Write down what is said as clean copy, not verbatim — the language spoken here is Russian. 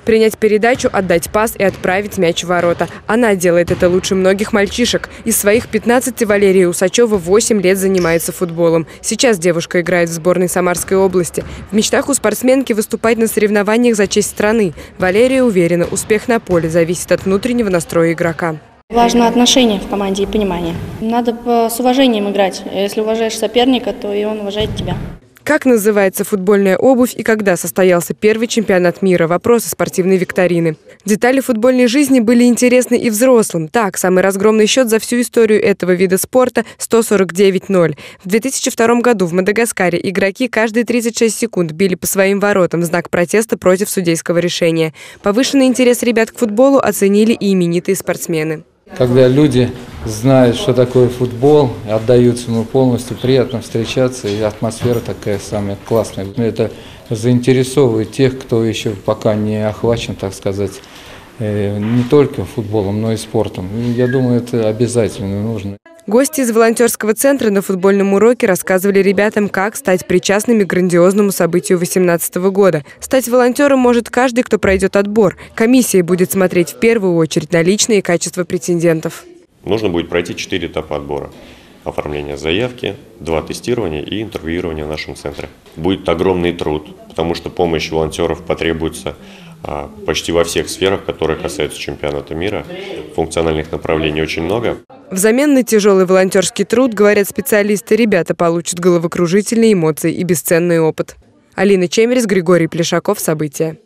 Принять передачу, отдать пас и отправить мяч в ворота. Она делает это лучше многих мальчишек. Из своих 15 Валерия Усачева 8 лет занимается футболом. Сейчас девушка играет в сборной Самарской области. В мечтах у спортсменки выступать на соревнованиях за честь страны. Валерия уверена, успех на поле зависит от внутреннего настроя игрока. Важно отношение в команде и понимание. Надо с уважением играть. Если уважаешь соперника, то и он уважает тебя. Как называется футбольная обувь и когда состоялся первый чемпионат мира? Вопросы спортивной викторины. Детали футбольной жизни были интересны и взрослым. Так, самый разгромный счет за всю историю этого вида спорта – 149-0. В 2002 году в Мадагаскаре игроки каждые 36 секунд били по своим воротам в знак протеста против судейского решения. Повышенный интерес ребят к футболу оценили и именитые спортсмены. Когда люди знают, что такое футбол, отдаются ему полностью, приятно встречаться, и атмосфера такая самая классная. Это заинтересовывает тех, кто еще пока не охвачен, так сказать, не только футболом, но и спортом. И я думаю, это обязательно нужно. Гости из волонтерского центра на футбольном уроке рассказывали ребятам, как стать причастными к грандиозному событию 2018 года. Стать волонтером может каждый, кто пройдет отбор. Комиссия будет смотреть в первую очередь на личные качества претендентов. Нужно будет пройти 4 этапа отбора. Оформление заявки, 2 тестирования и интервьюирование в нашем центре. Будет огромный труд, потому что помощь волонтеров потребуется почти во всех сферах, которые касаются чемпионата мира. Функциональных направлений очень много. Взамен на тяжелый волонтерский труд, говорят специалисты, ребята получат головокружительные эмоции и бесценный опыт. Алина Чемерис, Григорий Плешаков. События.